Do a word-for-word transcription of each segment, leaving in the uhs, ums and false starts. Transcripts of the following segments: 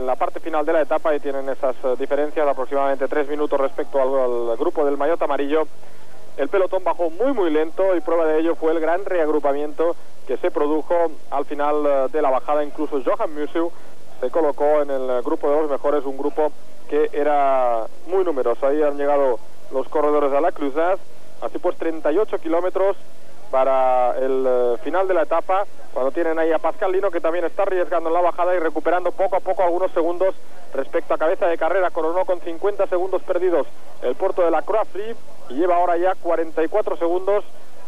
en la parte final de la etapa y tienen esas uh, diferencias, aproximadamente tres minutos respecto al, al grupo del maillot amarillo. El pelotón bajó muy muy lento y prueba de ello fue el gran reagrupamiento que se produjo al final uh, de la bajada. Incluso Johan Museeuw se colocó en el grupo de los mejores, un grupo que era muy numeroso. Ahí han llegado los corredores a la Cruzaz. Así pues, treinta y ocho kilómetros para el uh, final de la etapa, cuando tienen ahí a Pascal Lino, que también está arriesgando en la bajada y recuperando poco a poco algunos segundos respecto a cabeza de carrera. Coronó con cincuenta segundos perdidos el puerto de la Croix-Rousse y lleva ahora ya cuarenta y cuatro segundos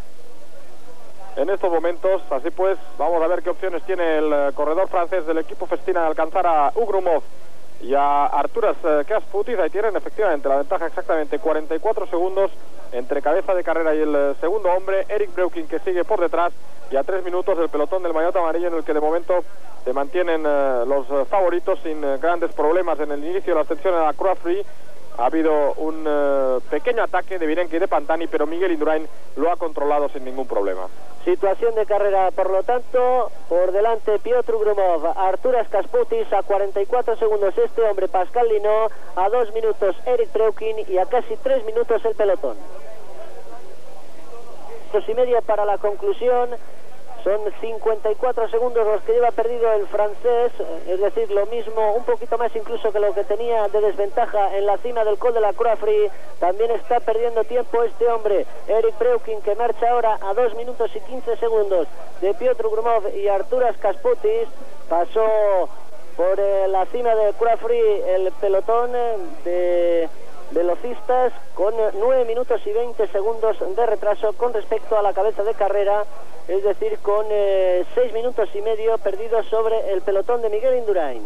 en estos momentos. Así pues, vamos a ver qué opciones tiene el uh, corredor francés del equipo Festina de alcanzar a Ugrumov y a Arturas uh, Kasputis. Ahí tienen efectivamente la ventaja, exactamente cuarenta y cuatro segundos entre cabeza de carrera y el uh, segundo hombre, Eric Breuking, que sigue por detrás, y a tres minutos el pelotón del maillot amarillo, en el que de momento se mantienen uh, los uh, favoritos sin uh, grandes problemas. En el inicio de la ascensión a la Croix-Rousse ha habido un uh, pequeño ataque de Virenque y de Pantani, pero Miguel Indurain lo ha controlado sin ningún problema. Situación de carrera, por lo tanto, por delante Piotr Ugrumov, Arturas Kasputis a cuarenta y cuatro segundos este hombre, Pascal Lino, a dos minutos Eric Breuking y a casi tres minutos el pelotón. Dos y medio para la conclusión. Son cincuenta y cuatro segundos los que lleva perdido el francés, es decir, lo mismo, un poquito más incluso que lo que tenía de desventaja en la cima del Col de la Croix-Rousse. También está perdiendo tiempo este hombre, Eric Breuking, que marcha ahora a dos minutos y quince segundos de Piotr Ugrumov y Arturas Kasputis. Pasó por eh, la cima de Croix-Rousse el pelotón de velocistas con nueve minutos y veinte segundos de retraso con respecto a la cabeza de carrera, es decir, con eh, seis minutos y medio perdidos sobre el pelotón de Miguel Indurain.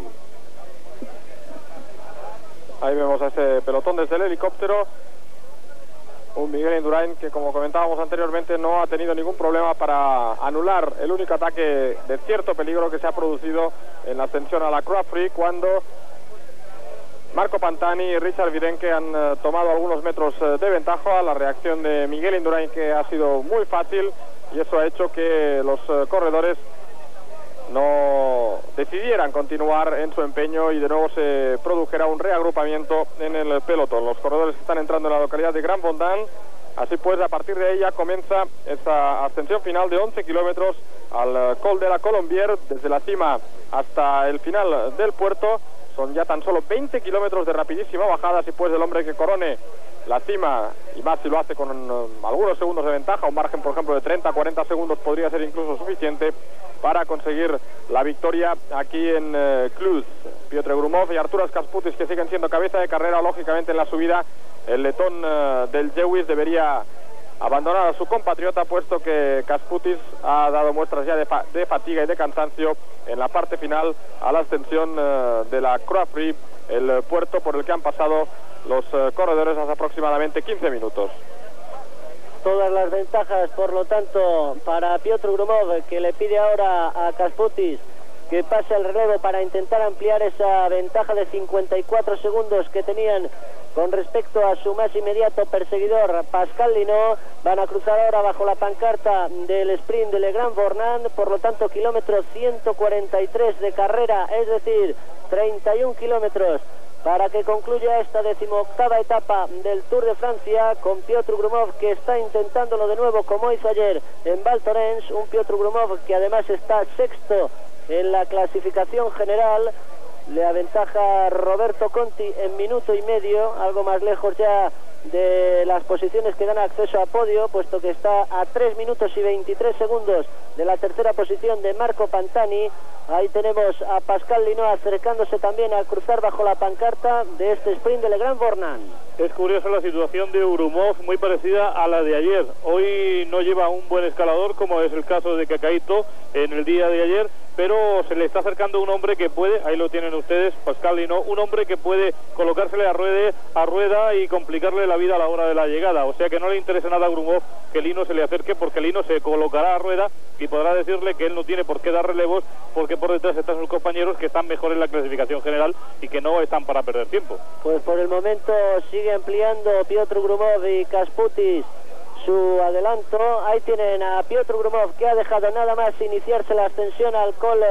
Ahí vemos a ese pelotón desde el helicóptero, un Miguel Indurain que, como comentábamos anteriormente, no ha tenido ningún problema para anular el único ataque de cierto peligro que se ha producido en la ascensión a la Croix-Rousse, cuando Marco Pantani y Richard Virenque han uh, tomado algunos metros uh, de ventaja. La reacción de Miguel Indurain, que ha sido muy fácil, y eso ha hecho que los uh, corredores no decidieran continuar en su empeño y de nuevo se produjera un reagrupamiento en el pelotón. Los corredores están entrando en la localidad de Grand Bondin. Así pues, a partir de ella comienza esa ascensión final de once kilómetros al uh, Col de la Colombière, desde la cima hasta el final del puerto. Son ya tan solo veinte kilómetros de rapidísima bajada. Así pues, el hombre que corone la cima, y más si lo hace con um, algunos segundos de ventaja, un margen por ejemplo de treinta a cuarenta segundos, podría ser incluso suficiente para conseguir la victoria aquí en uh, Cluj. Piotr Ugrumov y Arturas Kasputis, que siguen siendo cabeza de carrera. Lógicamente, en la subida el letón uh, del Jewish debería abandonar a su compatriota, puesto que Kasputis ha dado muestras ya de, fa de fatiga y de cansancio en la parte final a la ascensión uh, de la Croix-Rousse, el uh, puerto por el que han pasado los uh, corredores hace aproximadamente quince minutos. Todas las ventajas, por lo tanto, para Piotr Ugrumov, que le pide ahora a Kasputis que pase el relevo para intentar ampliar esa ventaja de cincuenta y cuatro segundos que tenían con respecto a su más inmediato perseguidor, Pascal Lino. Van a cruzar ahora bajo la pancarta del sprint de Le Grand Bornand, por lo tanto, kilómetro ciento cuarenta y tres de carrera, es decir, treinta y un kilómetros para que concluya esta decimoctava etapa del Tour de Francia, con Piotr Ugrumov, que está intentándolo de nuevo como hizo ayer en Val Thorens. Un Piotr Ugrumov que además está sexto en la clasificación general. Le aventaja Roberto Conti en minuto y medio, algo más lejos ya de las posiciones que dan acceso a podio, puesto que está a tres minutos y veintitrés segundos de la tercera posición de Marco Pantani. Ahí tenemos a Pascal Lino acercándose también a cruzar bajo la pancarta de este sprint de Le Grand Bornand. Es curiosa la situación de Ugrumov, muy parecida a la de ayer. Hoy no lleva un buen escalador, como es el caso de Kakaito en el día de ayer, pero se le está acercando un hombre que puede, ahí lo tienen ustedes, Pascal Lino, un hombre que puede colocársele a, ruede, a rueda y complicarle la vida a la hora de la llegada. O sea que no le interesa nada a Ugrumov que Lino se le acerque, porque Lino se colocará a rueda y podrá decirle que él no tiene por qué dar relevos, porque por detrás están sus compañeros que están mejor en la clasificación general y que no están para perder tiempo. Pues por el momento sigue ampliando Piotr Ugrumov y Kasputis su adelanto. Ahí tienen a Piotr Ugrumov, que ha dejado nada más iniciarse la ascensión al Col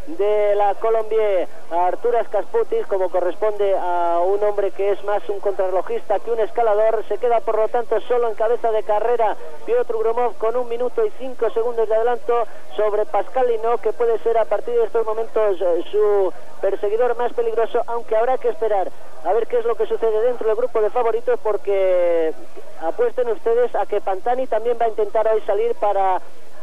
de la Colombier, Arturas Kasputis, como corresponde a un hombre que es más un contrarrelojista que un escalador. Se queda por lo tanto solo en cabeza de carrera Piotr Gromov con un minuto y cinco segundos de adelanto sobre Pascal Lino, que puede ser a partir de estos momentos eh, su perseguidor más peligroso, aunque habrá que esperar a ver qué es lo que sucede dentro del grupo de favoritos, porque apuesten ustedes a que Pantani también va a intentar hoy salir para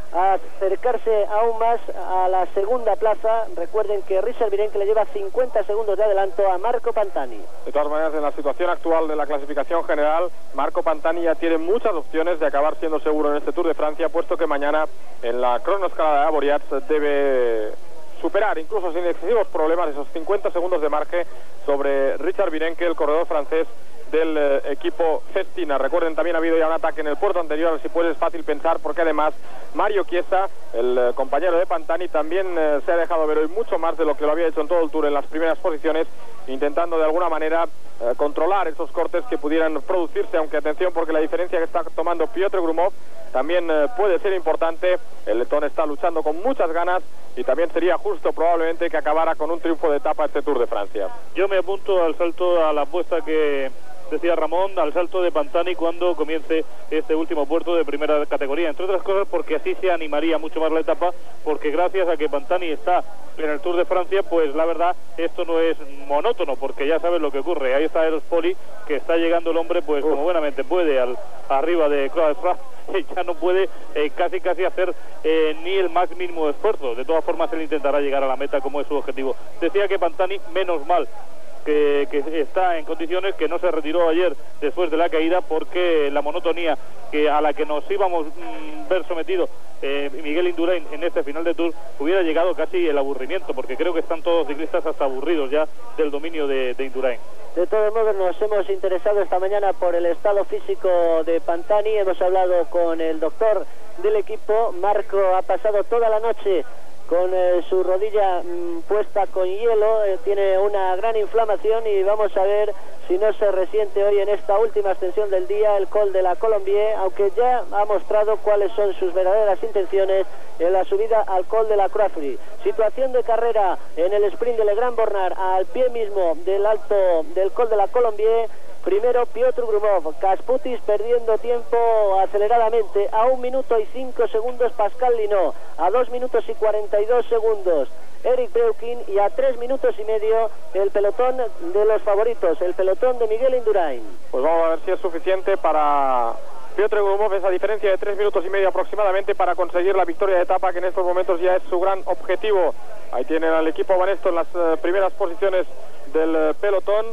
acercarse aún más a la segunda plaza. Recuerden que Richard Virenque le lleva cincuenta segundos de adelanto a Marco Pantani. De todas maneras, en la situación actual de la clasificación general, Marco Pantani ya tiene muchas opciones de acabar siendo seguro en este Tour de Francia, puesto que mañana en la cronoescalada de Avoriaz debe superar, incluso sin excesivos problemas, esos cincuenta segundos de margen sobre Richard Virenque, el corredor francés del eh, equipo Festina. Recuerden, también ha habido ya un ataque en el puerto anterior, así pues es fácil pensar, porque además Mario Chiesa, el eh, compañero de Pantani, también eh, se ha dejado ver hoy mucho más de lo que lo había hecho en todo el Tour en las primeras posiciones, intentando de alguna manera eh, controlar esos cortes que pudieran producirse, aunque atención, porque la diferencia que está tomando Piotr Gromov también eh, puede ser importante. El letón está luchando con muchas ganas y también sería justo probablemente que acabara con un triunfo de etapa este Tour de Francia. Yo me apunto al salto, a la apuesta que decía Ramón, al salto de Pantani cuando comience este último puerto de primera categoría, entre otras cosas porque así se animaría mucho más la etapa, porque gracias a que Pantani está en el Tour de Francia, pues la verdad esto no es monótono, porque ya sabes lo que ocurre. Ahí está Eros Poli, que está llegando el hombre pues Uf. como buenamente puede al arriba de Croix y ya no puede eh, casi casi hacer eh, ni el más mínimo esfuerzo. De todas formas él intentará llegar a la meta, como es su objetivo. Decía que Pantani, menos mal Que, que está en condiciones, que no se retiró ayer después de la caída, porque la monotonía que a la que nos íbamos mmm, ver sometido eh, Miguel Indurain en este final de Tour, hubiera llegado casi el aburrimiento, porque creo que están todos los ciclistas hasta aburridos ya del dominio de, de Indurain. De todos modos, nos hemos interesado esta mañana por el estado físico de Pantani. Hemos hablado con el doctor del equipo. Marco ha pasado toda la noche con eh, su rodilla mmm, puesta con hielo, eh, tiene una gran inflamación, y vamos a ver si no se resiente hoy en esta última ascensión del día, el Col de la Colombier, aunque ya ha mostrado cuáles son sus verdaderas intenciones en la subida al Col de la Croix. Situación de carrera en el sprint de Le Grand Bornard, al pie mismo del alto del Col de la Colombier. Primero Piotr Gromov, Kasputis perdiendo tiempo aceleradamente, a un minuto y cinco segundos Pascal Lino, a dos minutos y cuarenta y dos segundos Eric Breukin, y a tres minutos y medio el pelotón de los favoritos, el pelotón de Miguel Indurain. Pues vamos a ver si es suficiente para Piotr Gromov, esa diferencia de tres minutos y medio aproximadamente, para conseguir la victoria de etapa, que en estos momentos ya es su gran objetivo. Ahí tienen al equipo Banesto en las uh, primeras posiciones del uh, pelotón,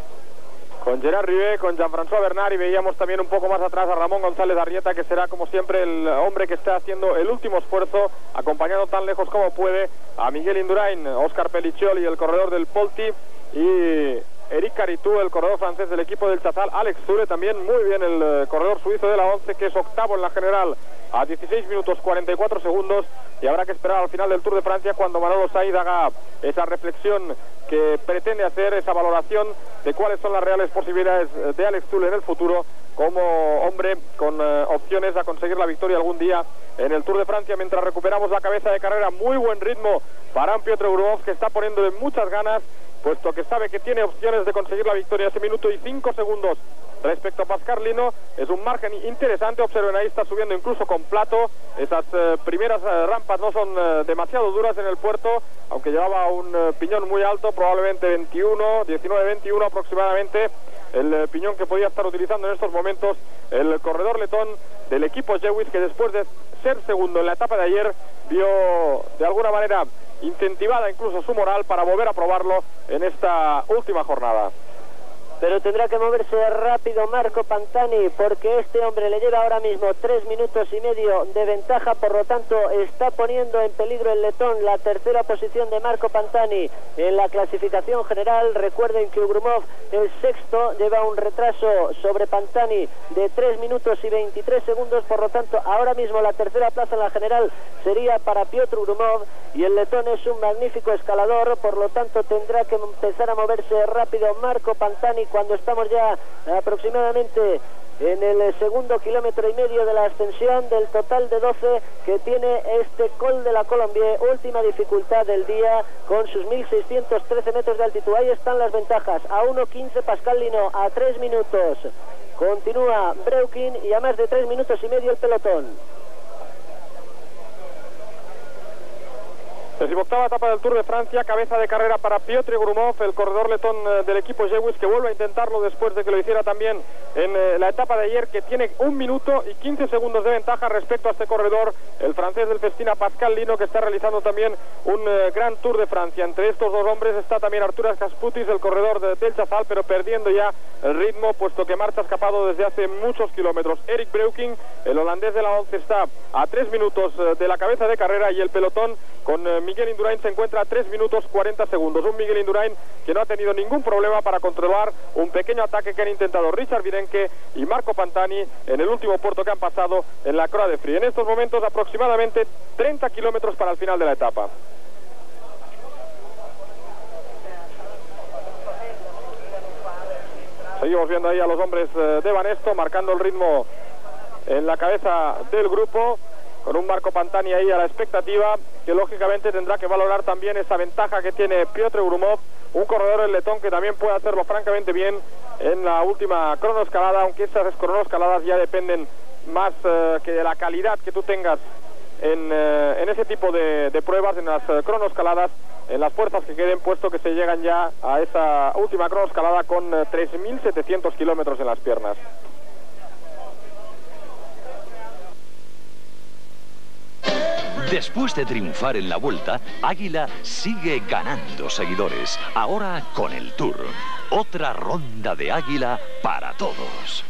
con Gerard Rivet, con Jean-François Bernard, y veíamos también un poco más atrás a Ramón González Arrieta, que será como siempre el hombre que está haciendo el último esfuerzo, acompañando tan lejos como puede a Miguel Indurain, Oscar Pelliccioli, el corredor del Polti, y Eric Caritou, el corredor francés del equipo del Chazal. Alex Zure también muy bien, el uh, corredor suizo de la once, que es octavo en la general a dieciséis minutos cuarenta y cuatro segundos, y habrá que esperar al final del Tour de Francia cuando Manolo Saiz haga esa reflexión que pretende hacer, esa valoración de cuáles son las reales posibilidades de Alex Zule en el futuro como hombre con uh, opciones a conseguir la victoria algún día en el Tour de Francia. Mientras recuperamos la cabeza de carrera, muy buen ritmo para Piotr Gromov, que está poniéndole muchas ganas, puesto que sabe que tiene opciones de conseguir la victoria. Ese minuto y cinco segundos respecto a Pascal Lino es un margen interesante. Observen, ahí está subiendo incluso con plato. Esas eh, primeras eh, rampas no son eh, demasiado duras en el puerto, aunque llevaba un eh, piñón muy alto, probablemente veintiuno, diecinueve, veintiuno aproximadamente, el eh, piñón que podía estar utilizando en estos momentos el corredor letón del equipo Jewis, que después de ser segundo en la etapa de ayer vio de alguna manera incentivada incluso su moral para volver a probarlo en esta última jornada. Pero tendrá que moverse rápido Marco Pantani, porque este hombre le lleva ahora mismo tres minutos y medio de ventaja. Por lo tanto está poniendo en peligro el letón la tercera posición de Marco Pantani en la clasificación general. Recuerden que Gromov, el sexto, lleva un retraso sobre Pantani de tres minutos y veintitrés segundos. Por lo tanto, ahora mismo la tercera plaza en la general sería para Piotr Gromov, y el letón es un magnífico escalador. Por lo tanto, tendrá que empezar a moverse rápido Marco Pantani cuando estamos ya aproximadamente en el segundo kilómetro y medio de la ascensión del total de doce que tiene este Col de la Colombier, última dificultad del día con sus mil seiscientos trece metros de altitud. Ahí están las ventajas, a uno quince Pascal Lino, a tres minutos continúa Breukin y a más de tres minutos y medio el pelotón. Decimoctava etapa del Tour de Francia, cabeza de carrera para Piotr Grumov, el corredor letón del equipo Jewis, que vuelve a intentarlo después de que lo hiciera también en eh, la etapa de ayer, que tiene un minuto y quince segundos de ventaja respecto a este corredor, el francés del Festina Pascal Lino, que está realizando también un eh, gran Tour de Francia. Entre estos dos hombres está también Arturas Kasputis, el corredor de, del Chazal, pero perdiendo ya el ritmo, puesto que marcha escapado desde hace muchos kilómetros. Eric Breuking, el holandés de la once, está a tres minutos eh, de la cabeza de carrera, y el pelotón con eh, Miguel Indurain se encuentra a tres minutos cuarenta segundos. Un Miguel Indurain que no ha tenido ningún problema para controlar un pequeño ataque que han intentado Richard Virenque y Marco Pantani en el último puerto que han pasado en la Croix de Frie. En estos momentos aproximadamente treinta kilómetros para el final de la etapa. Seguimos viendo ahí a los hombres de Banesto marcando el ritmo en la cabeza del grupo, con un Marco Pantani ahí a la expectativa, que lógicamente tendrá que valorar también esa ventaja que tiene Piotr Grumov, un corredor el letón que también puede hacerlo francamente bien en la última cronoescalada, aunque esas cronoescaladas ya dependen más eh, que de la calidad que tú tengas en, eh, en ese tipo de, de pruebas, en las eh, cronoescaladas, en las fuerzas que queden, puesto que se llegan ya a esa última cronoescalada con eh, tres mil setecientos kilómetros en las piernas. Después de triunfar en la Vuelta, Águila sigue ganando seguidores, ahora con el Tour. Otra ronda de Águila para todos.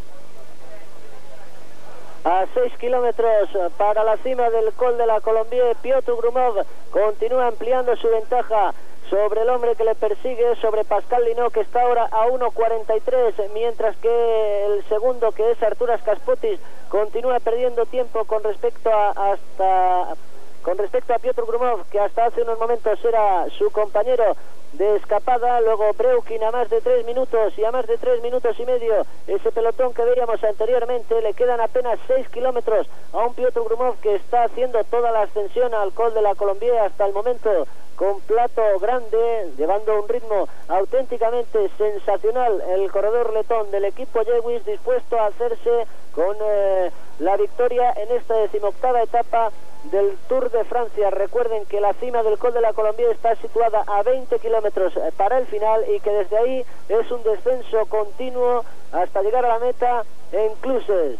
A seis kilómetros para la cima del Col de la Colombier, Piotr Grumov continúa ampliando su ventaja sobre el hombre que le persigue, sobre Pascal Lino, que está ahora a uno cuarenta y tres, mientras que el segundo, que es Arturas Kasputis, continúa perdiendo tiempo con respecto a hasta con respecto a Piotr Grumov, que hasta hace unos momentos era su compañero de escapada. Luego Breukin a más de tres minutos y a más de tres minutos y medio ese pelotón que veíamos anteriormente. Le quedan apenas seis kilómetros a un Piotr Grumov que está haciendo toda la ascensión al Col de la Colombier hasta el momento con plato grande, llevando un ritmo auténticamente sensacional el corredor letón del equipo Jewis, dispuesto a hacerse con eh, la victoria en esta decimoctava etapa del Tour de Francia. Recuerden que la cima del Col de la Colombier está situada a veinte kilómetros para el final, y que desde ahí es un descenso continuo hasta llegar a la meta en Cluses.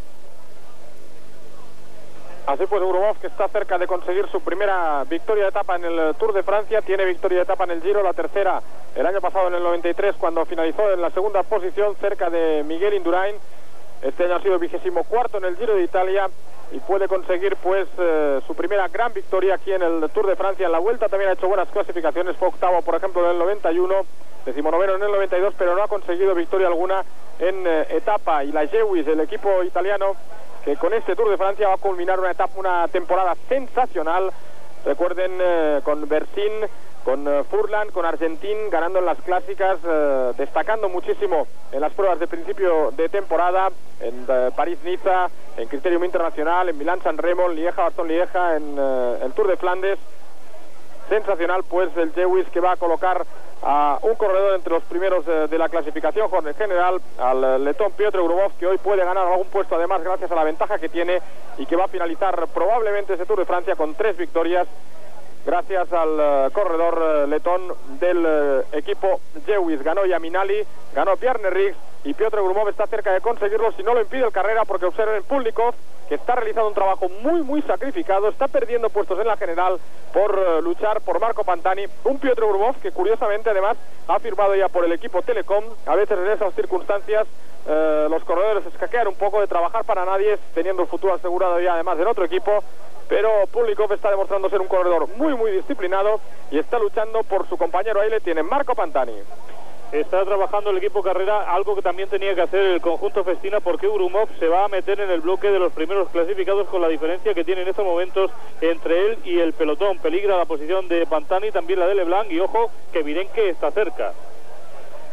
Así pues, Grumov, que está cerca de conseguir su primera victoria de etapa en el Tour de Francia, tiene victoria de etapa en el Giro, la tercera el año pasado en el noventa y tres, cuando finalizó en la segunda posición cerca de Miguel Indurain. Este año ha sido vigésimo cuarto en el Giro de Italia y puede conseguir pues eh, su primera gran victoria aquí en el Tour de Francia. En la Vuelta también ha hecho buenas clasificaciones, fue octavo por ejemplo en el noventa y uno, decimonoveno en el noventa y dos, pero no ha conseguido victoria alguna en eh, etapa. Y la Jewis, el equipo italiano, que con este Tour de Francia va a culminar una etapa, una temporada sensacional. Recuerden, eh, con Bersin, con eh, Furlan, con Argentin, ganando en las clásicas, eh, destacando muchísimo en las pruebas de principio de temporada, en eh, París-Niza, en Criterium Internacional, en Milán-San Remo, en Lieja-Bastogne-Lieja, en eh, el Tour de Flandes. Sensacional pues el Jewis, que va a colocar a un corredor entre los primeros de, de la clasificación general, al letón Piotr Grumov, que hoy puede ganar algún puesto además gracias a la ventaja que tiene, y que va a finalizar probablemente ese Tour de Francia con tres victorias gracias al uh, corredor uh, letón del uh, equipo Jewis. Ganó Yaminali, ganó Bjarne Riks, y Piotr Grumov está cerca de conseguirlo si no lo impide el carrera, porque observen Pulnikov, que está realizando un trabajo muy muy sacrificado, está perdiendo puestos en la general por uh, luchar por Marco Pantani. Un Piotr Grumov que curiosamente además ha firmado ya por el equipo Telecom. A veces en esas circunstancias uh, los corredores escaquean un poco de trabajar para nadie, teniendo el futuro asegurado ya además en otro equipo. Pero Pulnikov está demostrando ser un corredor muy muy disciplinado y está luchando por su compañero. Ahí le tiene Marco Pantani. Está trabajando el equipo Carrera, algo que también tenía que hacer el conjunto Festina, porque Grumov se va a meter en el bloque de los primeros clasificados, con la diferencia que tiene en estos momentos entre él y el pelotón. Peligra la posición de Pantani, también la de Leblanc, y ojo que Virenque está cerca.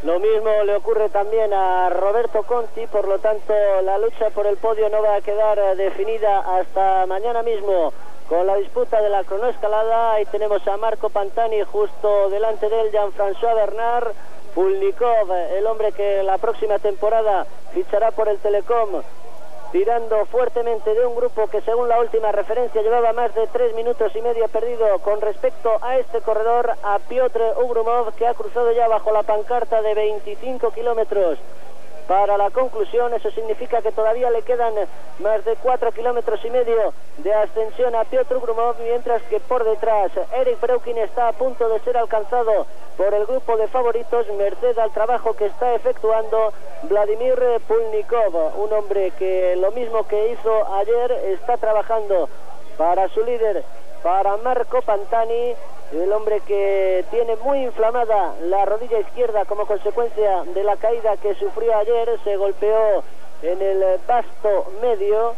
Lo mismo le ocurre también a Roberto Conti, por lo tanto la lucha por el podio no va a quedar definida hasta mañana mismo con la disputa de la cronoescalada. Ahí tenemos a Marco Pantani, justo delante de él Jean-François Bernard, Pulnikov, el hombre que la próxima temporada fichará por el Telecom, tirando fuertemente de un grupo que según la última referencia llevaba más de tres minutos y medio perdido con respecto a este corredor, a Piotr Ugrumov, que ha cruzado ya bajo la pancarta de veinticinco kilómetros para la conclusión. Eso significa que todavía le quedan más de cuatro kilómetros y medio de ascensión a Piotr Ugrumov, mientras que por detrás Eric Breukin está a punto de ser alcanzado por el grupo de favoritos, merced al trabajo que está efectuando Vladimir Pulnikov, un hombre que lo mismo que hizo ayer está trabajando para su líder, para Marco Pantani, el hombre que tiene muy inflamada la rodilla izquierda como consecuencia de la caída que sufrió ayer. Se golpeó en el vasto medio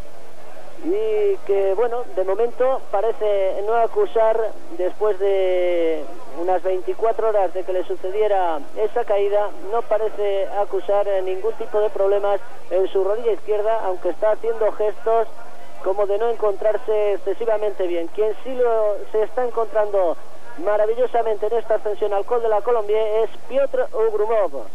y que, bueno, de momento parece no acusar, después de unas veinticuatro horas de que le sucediera esa caída, no parece acusar ningún tipo de problemas en su rodilla izquierda, aunque está haciendo gestos como de no encontrarse excesivamente bien. Quien sí lo, se está encontrando maravillosamente en esta ascensión al Col de la Colombier es Piotr Ugrumov.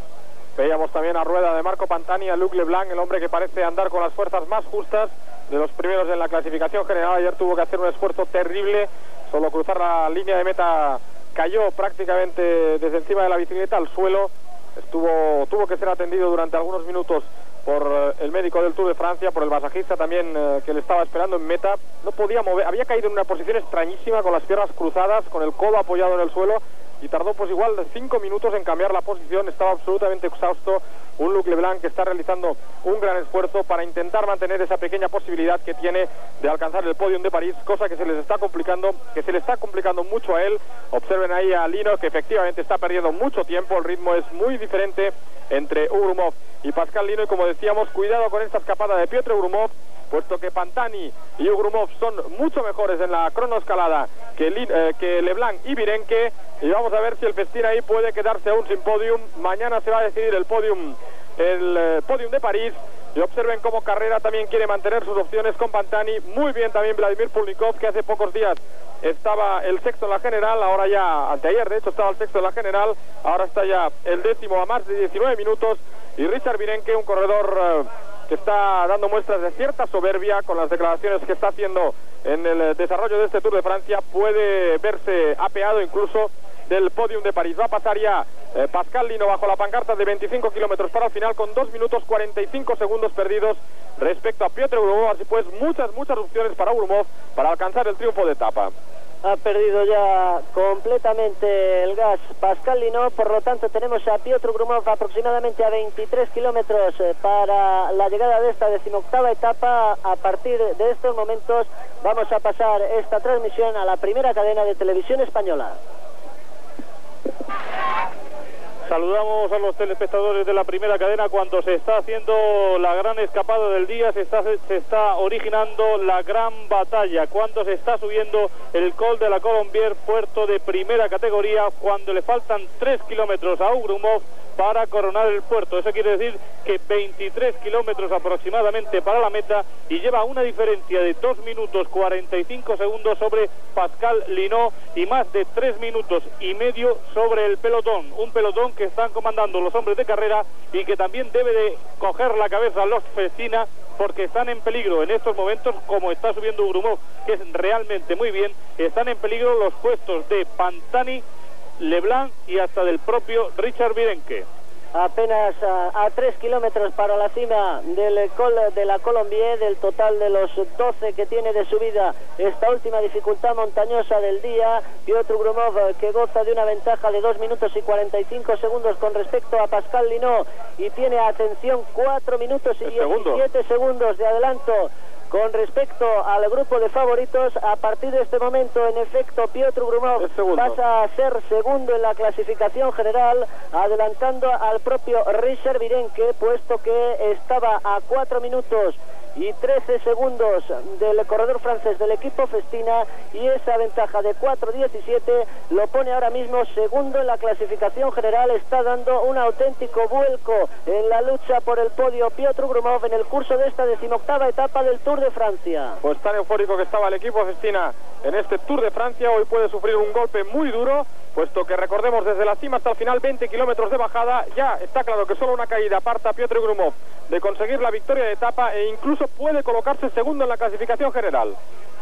Veíamos también a rueda de Marco Pantani a Luc Leblanc, el hombre que parece andar con las fuerzas más justas de los primeros en la clasificación general. Ayer tuvo que hacer un esfuerzo terrible, solo cruzar la línea de meta cayó prácticamente desde encima de la bicicleta al suelo. Estuvo, tuvo que ser atendido durante algunos minutos por eh, el médico del Tour de Francia, por el masajista también eh, que le estaba esperando en meta. No podía mover, había caído en una posición extrañísima con las piernas cruzadas, con el codo apoyado en el suelo, y tardó pues igual de cinco minutos en cambiar la posición. Estaba absolutamente exhausto. Un Luc Leblanc que está realizando un gran esfuerzo para intentar mantener esa pequeña posibilidad que tiene de alcanzar el podium de París, cosa que se les está complicando, que se le está complicando mucho a él. Observen ahí a Lino, que efectivamente está perdiendo mucho tiempo. El ritmo es muy diferente entre Ugrumov y Pascal Lino, y como decíamos, cuidado con esta escapada de Piotr Ugrumov, puesto que Pantani y Ugrumov son mucho mejores en la cronoescalada que, Lin, eh, que Leblanc y Virenque, y vamos a ver si el festín ahí puede quedarse aún sin podium. Mañana se va a decidir el podium, el eh, podium de París, y observen cómo Carrera también quiere mantener sus opciones con Pantani. Muy bien también Vladimir Pulnikov, que hace pocos días estaba el sexto en la general, ahora ya, anteayer de hecho estaba el sexto en la general, ahora está ya el décimo a más de diecinueve minutos, y Richard Virenque, un corredor eh, que está dando muestras de cierta soberbia con las declaraciones que está haciendo en el desarrollo de este Tour de Francia, puede verse apeado incluso del podium de París. Va a pasar ya eh, Pascal Lino bajo la pancarta de veinticinco kilómetros para el final, con dos minutos cuarenta y cinco segundos perdidos respecto a Piotr Ugrumov. Así pues, muchas, muchas opciones para Ugrumov para alcanzar el triunfo de etapa. Ha perdido ya completamente el gas Pascal Lino, por lo tanto tenemos a Piotr Ugrumov aproximadamente a veintitrés kilómetros para la llegada de esta decimoctava etapa. A partir de estos momentos vamos a pasar esta transmisión a la primera cadena de televisión española. Saludamos a los telespectadores de la primera cadena cuando se está haciendo la gran escapada del día, se está, se está originando la gran batalla, cuando se está subiendo el Col de la Colombier, puerto de primera categoría, cuando le faltan tres kilómetros a Ugrumov para coronar el puerto. Eso quiere decir que veintitrés kilómetros aproximadamente para la meta, y lleva una diferencia de dos minutos cuarenta y cinco segundos sobre Pascal Lino y más de tres minutos y medio sobre el pelotón. Un pelotón que están comandando los hombres de Carrera y que también debe de coger la cabeza a los Festina, porque están en peligro en estos momentos, como está subiendo Ugrumov, que es realmente muy bien, están en peligro los puestos de Pantani, Leblanc y hasta del propio Richard Virenque. Apenas a, a tres kilómetros para la cima del Col de la Colombier, del total de los doce que tiene de subida esta última dificultad montañosa del día. Piotr Ugrumov, que goza de una ventaja de dos minutos y cuarenta y cinco segundos con respecto a Pascal Lino, y tiene, atención, cuatro minutos y diecisiete segundos de adelanto con respecto al grupo de favoritos. A partir de este momento, en efecto, Piotr Ugrumov pasa a ser segundo en la clasificación general, adelantando al propio Richard Virenque, puesto que estaba a cuatro minutos y trece segundos del corredor francés del equipo Festina, y esa ventaja de cuatro diecisiete lo pone ahora mismo segundo en la clasificación general. Está dando un auténtico vuelco en la lucha por el podio Piotr Grumov en el curso de esta decimoctava etapa del Tour de Francia. Pues tan eufórico que estaba el equipo Festina en este Tour de Francia, hoy puede sufrir un golpe muy duro, puesto que recordemos desde la cima hasta el final veinte kilómetros de bajada. Ya está claro que solo una caída aparta a Piotr Grumov de conseguir la victoria de etapa e incluso puede colocarse segundo en la clasificación general.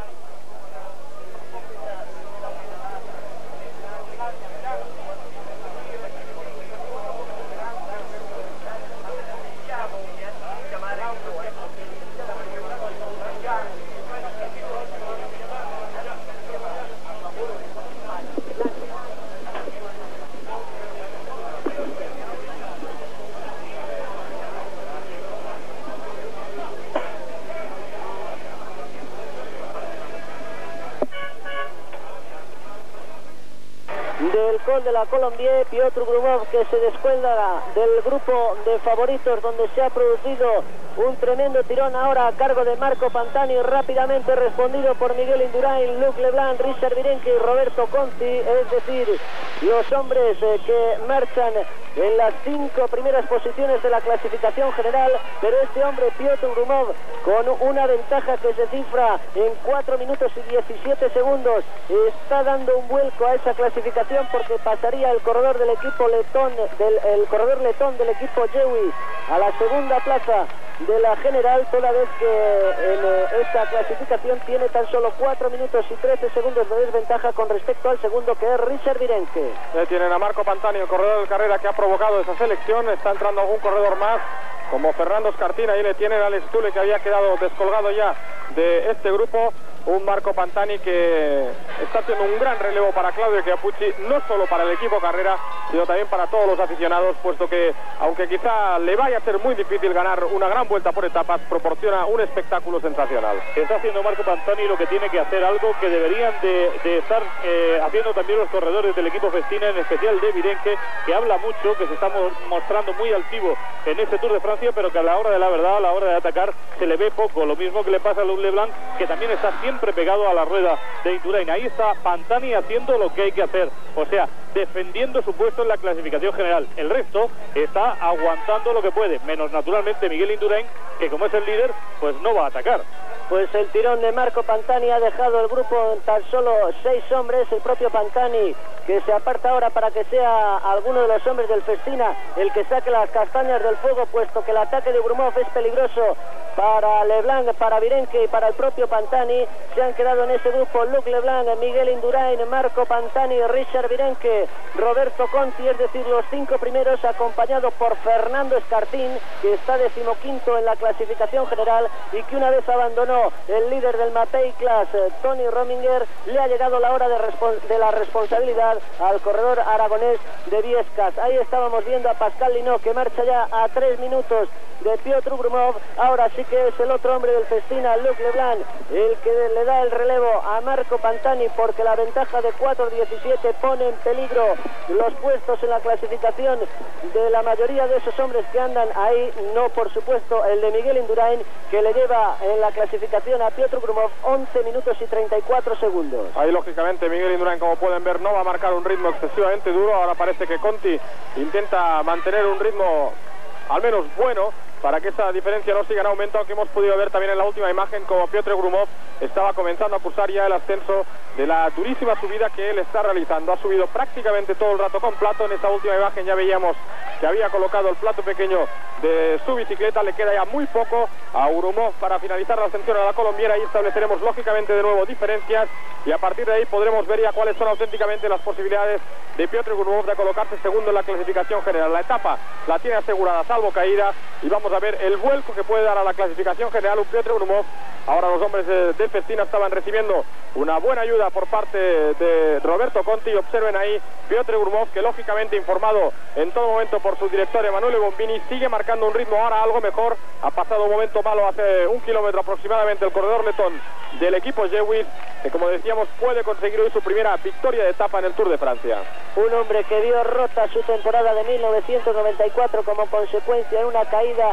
Del Col de la Colombier, Piotr Grumov, que se descuelga del grupo de favoritos, donde se ha producido un tremendo tirón ahora a cargo de Marco Pantani, rápidamente respondido por Miguel Indurain, Luc Leblanc, Richard Virenque y Roberto Conti, es decir, los hombres eh, que marchan en las cinco primeras posiciones de la clasificación general, pero este hombre, Piotr Grumov, con una ventaja que se cifra en cuatro minutos y diecisiete segundos, está dando un vuelco a esa clasificación, porque pasaría el corredor del equipo letón, del, el corredor letón del equipo Jewish a la segunda plaza de la general, toda vez que en eh, esta clasificación tiene tan solo cuatro minutos y trece segundos de desventaja con respecto al segundo, que es Richard Virenque. Eh, tienen a Marco Pantani, el corredor de carrera que ha provocado esa selección. Está entrando algún corredor más, como Fernando Escartín. Ahí le tienen a Alex Tule, que había quedado descolgado ya de este grupo. Un Marco Pantani que está haciendo un gran relevo para Claudio Chiappucci, no solo para el equipo carrera, sino también para todos los aficionados, puesto que, aunque quizá le vaya a ser muy difícil ganar una gran vuelta por etapas, proporciona un espectáculo sensacional. Está haciendo Marco Pantani lo que tiene que hacer, algo que deberían de, de estar eh, haciendo también los corredores del equipo Festina, en especial de Virenque, que habla mucho, que se está mostrando muy altivo en este Tour de Francia, pero que a la hora de la verdad, a la hora de atacar, se le ve poco. Lo mismo que le pasa a Luc Leblanc, que también está siempre pegado a la rueda de Indurain. Ahí está Pantani haciendo lo que hay que hacer, o sea, defendiendo su puesto en la clasificación general. El resto está aguantando lo que puede, menos naturalmente Miguel Indurain, que como es el líder, pues no va a atacar. Pues el tirón de Marco Pantani ha dejado el grupo en tan solo seis hombres. El propio Pantani, que se aparta ahora para que sea alguno de los hombres del Festina el que saque las castañas del fuego, puesto que el ataque de Grumov es peligroso para Leblanc, para Virenque y para el propio Pantani. Se han quedado en ese grupo Luc Leblanc, Miguel Indurain, Marco Pantani, Richard Virenque, Roberto Conti, es decir, los cinco primeros, acompañado por Fernando Escartín, que está decimoquinto en la clasificación general y que una vez abandonó el líder del Mapei Class, Tony Rominger, le ha llegado la hora de, de la responsabilidad al corredor aragonés de Viescas. Ahí estábamos viendo a Pascal Linot, que marcha ya a tres minutos de Piotr Grumov. Ahora sí que es el otro hombre del Festina, Luc Leblanc, el que le da el relevo a Marco Pantani, porque la ventaja de cuatro diecisiete pone en peligro los puestos en la clasificación de la mayoría de esos hombres que andan ahí. No, por supuesto, el de Miguel Indurain, que le lleva en la clasificación a Piotr Grumov once minutos y treinta y cuatro segundos. Ahí lógicamente Miguel Indurain, como pueden ver, no va a marcar un ritmo excesivamente duro. Ahora parece que Conti intenta mantener un ritmo al menos bueno, para que esa diferencia no siga en aumento, aunque hemos podido ver también en la última imagen como Piotr Grumov estaba comenzando a cursar ya el ascenso de la durísima subida que él está realizando. Ha subido prácticamente todo el rato con plato. En esta última imagen ya veíamos que había colocado el plato pequeño de su bicicleta. Le queda ya muy poco a Grumov para finalizar la ascensión a la colombiera, y estableceremos lógicamente de nuevo diferencias, y a partir de ahí podremos ver ya cuáles son auténticamente las posibilidades de Piotr Grumov de colocarse segundo en la clasificación general. La etapa la tiene asegurada salvo caída, y vamos a ver el vuelco que puede dar a la clasificación general un Piotr Grumov. Ahora los hombres de, de Festina estaban recibiendo una buena ayuda por parte de Roberto Conti, y observen ahí Piotr Grumov, que lógicamente informado en todo momento por su director Emanuele Bombini, sigue marcando un ritmo ahora algo mejor. Ha pasado un momento malo hace un kilómetro aproximadamente el corredor letón del equipo Jewish, que como decíamos puede conseguir hoy su primera victoria de etapa en el Tour de Francia. Un hombre que vio rota su temporada de mil novecientos noventa y cuatro como consecuencia de una caída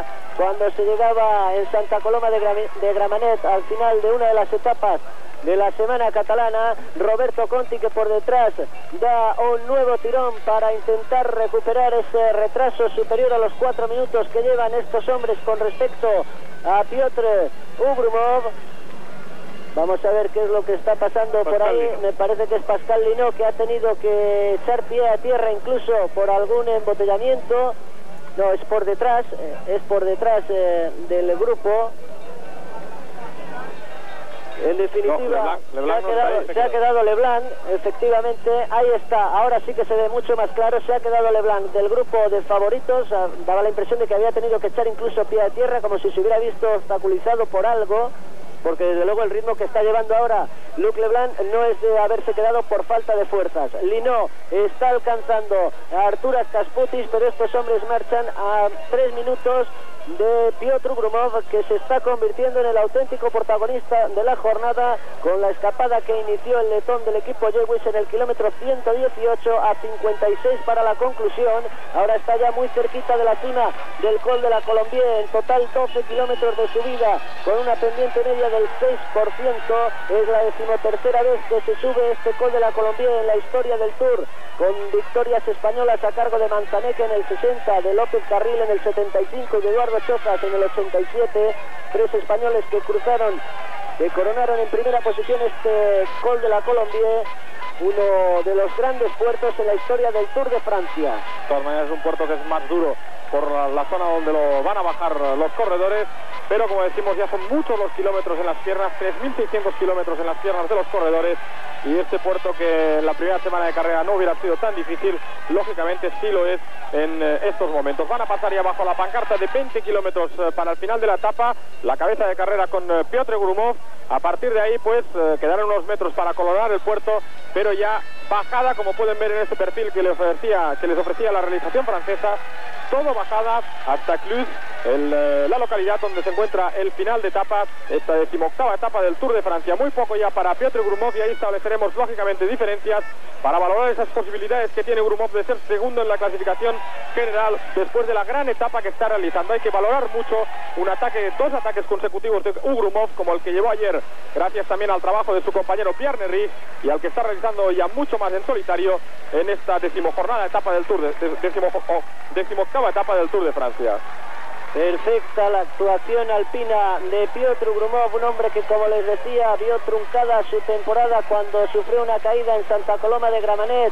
Italia cuando se llegaba en Santa Coloma de, Gra de Gramenet al final de una de las etapas de la semana catalana. Roberto Conti, que por detrás da un nuevo tirón para intentar recuperar ese retraso superior a los cuatro minutos que llevan estos hombres con respecto a Piotr Ugrumov. Vamos a ver qué es lo que está pasando Pascal por ahí. Lino. Me parece que es Pascal Lino, que ha tenido que echar pie a tierra incluso por algún embotellamiento. No, es por detrás, es por detrás eh, del grupo. En definitiva, no, Leblanc, Leblanc se, ha quedado, no se, se ha quedado Leblanc, efectivamente, ahí está, ahora sí que se ve mucho más claro, se ha quedado Leblanc del grupo de favoritos. Daba la impresión de que había tenido que echar incluso pie a tierra, como si se hubiera visto obstaculizado por algo, porque desde luego el ritmo que está llevando ahora Luc Leblanc no es de haberse quedado por falta de fuerzas. Lino está alcanzando a Arturas Kasputis, pero estos hombres marchan a tres minutos de Piotr Ugrumov, que se está convirtiendo en el auténtico protagonista de la jornada, con la escapada que inició el letón del equipo Jewis en el kilómetro ciento dieciocho a cincuenta y seis para la conclusión. Ahora está ya muy cerquita de la cima del Col de la Colombier, en total doce kilómetros de subida, con una pendiente media del seis por ciento. Es la decimotercera vez que se sube este Col de la Colombier en la historia del Tour, con victorias españolas a cargo de Manzaneque en el sesenta, de López Carril en el setenta y cinco y de Eduardo Chozas en el ochenta y siete. Tres españoles que cruzaron, que coronaron en primera posición este Col de la Colombier, uno de los grandes puertos en la historia del Tour de Francia. De todas maneras, es un puerto que es más duro por la, la zona donde lo van a bajar los corredores, pero como decimos, ya son muchos los kilómetros en las piernas, tres mil seiscientos kilómetros en las piernas de los corredores, y este puerto, que en la primera semana de carrera no hubiera sido tan difícil, lógicamente sí lo es en eh, estos momentos. Van a pasar ya bajo la pancarta de veinte kilómetros eh, para el final de la etapa, la cabeza de carrera con eh, Piotr Ugrumov. A partir de ahí pues eh, quedaron unos metros para colorar el puerto, pero ya bajada, como pueden ver en este perfil que les ofrecía, que les ofrecía la realización francesa, todo bajada hasta Cluse, el, eh, la localidad donde se encuentra el final de etapa, esta decimoctava etapa del Tour de Francia. Muy poco ya para Piotr Ugrumov, y ahí estableceremos lógicamente diferencias para valorar esas posibilidades que tiene Ugrumov de ser segundo en la clasificación general después de la gran etapa que está realizando. Hay que valorar mucho un ataque, dos ataques consecutivos de Ugrumov, como el que llevó ayer, gracias también al trabajo de su compañero Pierre Nery, y al que está realizando ya mucho más en solitario en esta decimojornada etapa del Tour, de, de, decimo, oh, decimoctava etapa del Tour de Francia. Perfecta la actuación alpina de Piotr Ugrumov, un hombre que, como les decía, vio truncada su temporada cuando sufrió una caída en Santa Coloma de Gramenet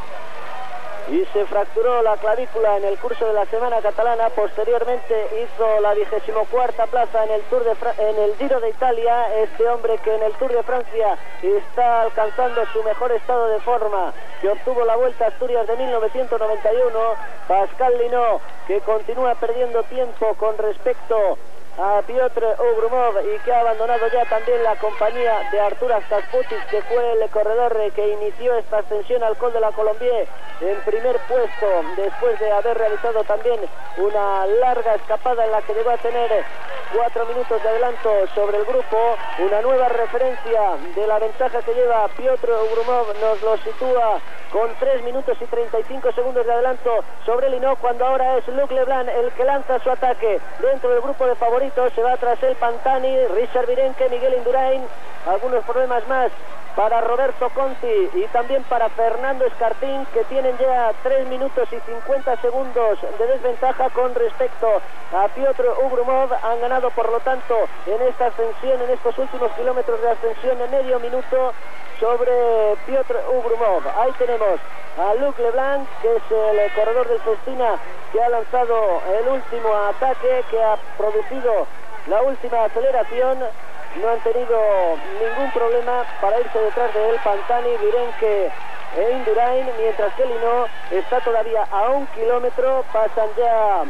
y se fracturó la clavícula en el curso de la semana catalana. Posteriormente hizo la vigésimo cuarta plaza en el Tour de Fra en el Giro de Italia. Este hombre que en el Tour de Francia está alcanzando su mejor estado de forma, que obtuvo la Vuelta a Asturias de mil novecientos noventa y uno. Pascal Lino, que continúa perdiendo tiempo con respecto a Piotr Ugrumov, y que ha abandonado ya también la compañía de Arturas Kasputis, que fue el corredor que inició esta ascensión al Col de la Colombier en primer puesto, después de haber realizado también una larga escapada en la que llegó a tener cuatro minutos de adelanto sobre el grupo. Una nueva referencia de la ventaja que lleva Piotr Ugrumov nos lo sitúa con tres minutos y treinta y cinco segundos de adelanto sobre Lino, cuando ahora es Luc Leblanc el que lanza su ataque dentro del grupo de favoritos. Se va tras él Pantani, Richard Virenque, Miguel Indurain. Algunos problemas más para Roberto Conti y también para Fernando Escartín, que tienen ya tres minutos y cincuenta segundos de desventaja con respecto a Piotr Ugrumov. Han ganado, por lo tanto, en esta ascensión, en estos últimos kilómetros de ascensión, en medio minuto sobre Piotr Ugrumov. Ahí tenemos a Luc Leblanc, que es el corredor del Festina, que ha lanzado el último ataque, que ha producido la última aceleración. No han tenido ningún problema para irse detrás de él Pantani, Virenque e Indurain, mientras que Lino está todavía a un kilómetro. Pasan ya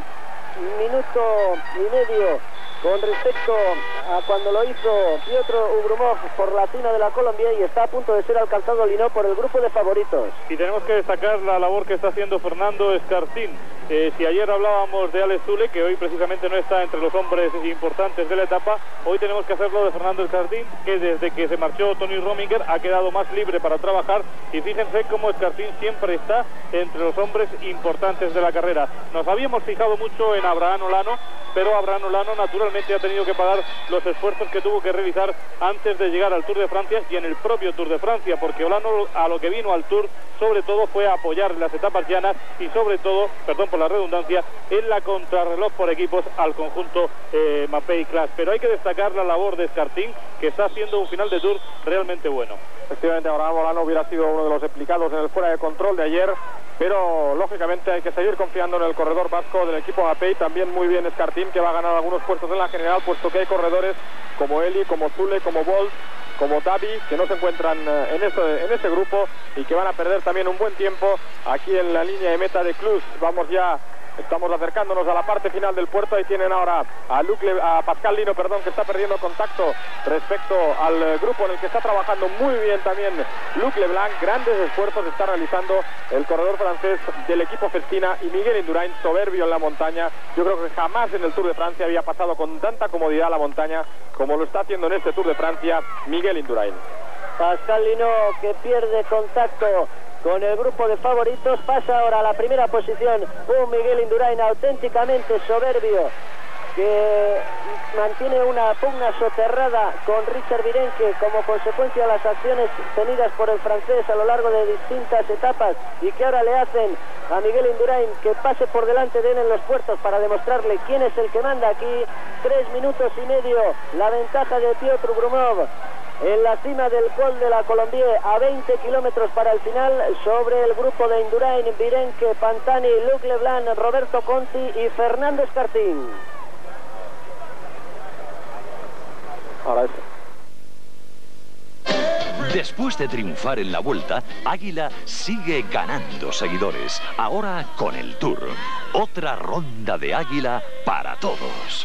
minuto y medio con respecto a cuando lo hizo Piotr Ugrumov por la cima de la Colombier, y está a punto de ser alcanzado Lino por el grupo de favoritos. Y tenemos que destacar la labor que está haciendo Fernando Escartín, Eh, si ayer hablábamos de Alex Zule, que hoy precisamente no está entre los hombres importantes de la etapa, hoy tenemos que hacerlo de Fernando Escartín, que desde que se marchó Tony Rominger ha quedado más libre para trabajar, y fíjense cómo Escartín siempre está entre los hombres importantes de la carrera. Nos habíamos fijado mucho en Abraham Olano, pero Abraham Olano naturalmente ha tenido que pagar los esfuerzos que tuvo que realizar antes de llegar al Tour de Francia y en el propio Tour de Francia, porque Olano a lo que vino al Tour sobre todo fue a apoyar las etapas llanas y sobre todo, perdón por la redundancia, en la contrarreloj por equipos al conjunto eh, Mapei Class. Pero hay que destacar la labor de Escartín, que está haciendo un final de Tour realmente bueno. Efectivamente, Abraham Olano hubiera sido uno de los implicados en el fuera de control de ayer, pero lógicamente hay que seguir confiando en el corredor vasco del equipo Mapei. También muy bien Escartín, que va a ganar algunos puestos en la general, puesto que hay corredores como Eli, como Zule, como Bolt, como Davi, que no se encuentran en ese, en ese grupo y que van a perder también un buen tiempo aquí en la línea de meta de Cluj. Vamos ya, estamos acercándonos a la parte final del puerto. Ahí tienen ahora a, Luc Le, a Pascal Lino, perdón, que está perdiendo contacto respecto al grupo en el que está trabajando muy bien también Luc Leblanc. Grandes esfuerzos está realizando el corredor francés del equipo Festina, y Miguel Indurain, soberbio en la montaña. Yo creo que jamás en el Tour de Francia había pasado con tanta comodidad la montaña como lo está haciendo en este Tour de Francia Miguel Indurain. Pascal Lino, que pierde contacto con el grupo de favoritos, pasa ahora a la primera posición un Miguel Indurain auténticamente soberbio, que mantiene una pugna soterrada con Richard Virenque como consecuencia de las acciones tenidas por el francés a lo largo de distintas etapas, y que ahora le hacen a Miguel Indurain que pase por delante de él en los puertos para demostrarle quién es el que manda aquí. Tres minutos y medio la ventaja de Piotr Grumov en la cima del Col de la Colombier, a veinte kilómetros para el final, sobre el grupo de Indurain, Virenque, Pantani, Luc Leblanc, Roberto Conti y Fernando Escartín. Ahora es... Después de triunfar en la Vuelta, Águila sigue ganando seguidores, ahora con el Tour. Otra ronda de Águila para todos.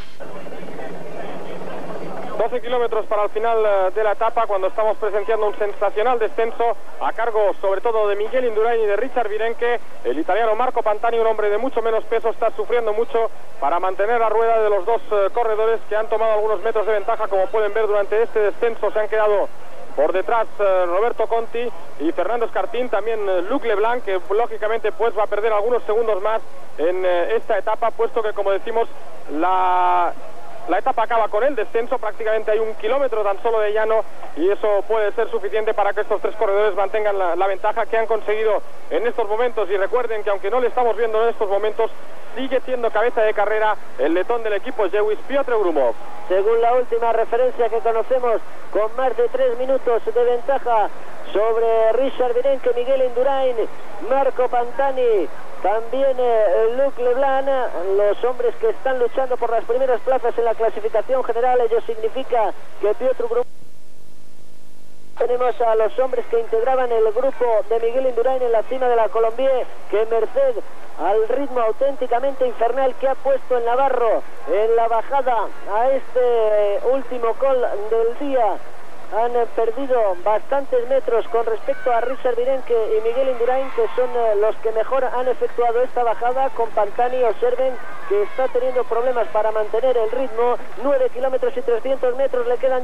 doce kilómetros para el final de la etapa, cuando estamos presenciando un sensacional descenso a cargo sobre todo de Miguel Indurain y de Richard Virenque. El italiano Marco Pantani, un hombre de mucho menos peso, está sufriendo mucho para mantener la rueda de los dos uh, corredores, que han tomado algunos metros de ventaja. Como pueden ver, durante este descenso se han quedado por detrás uh, Roberto Conti y Fernando Escartín, también uh, Luc Leblanc, que lógicamente pues va a perder algunos segundos más en uh, esta etapa, puesto que, como decimos, la... La etapa acaba con el descenso. Prácticamente hay un kilómetro tan solo de llano, y eso puede ser suficiente para que estos tres corredores mantengan la, la ventaja que han conseguido en estos momentos. Y recuerden que, aunque no le estamos viendo en estos momentos, sigue siendo cabeza de carrera el letón del equipo Jewis, Piotr Grumov. Según la última referencia que conocemos, con más de tres minutos de ventaja sobre Richard Virenque, Miguel Indurain, Marco Pantani, también eh, Luc Leblanc, los hombres que están luchando por las primeras plazas en la clasificación general. Ello significa que Piotr Grumov... Tenemos a los hombres que integraban el grupo de Miguel Indurain en la cima de la Colombier, que merced al ritmo auténticamente infernal que ha puesto el navarro en la bajada a este último col del día, han perdido bastantes metros con respecto a Richard Virenque y Miguel Indurain, que son los que mejor han efectuado esta bajada. Con Pantani observen que está teniendo problemas para mantener el ritmo. nueve kilómetros y trecentoscientos metros le quedan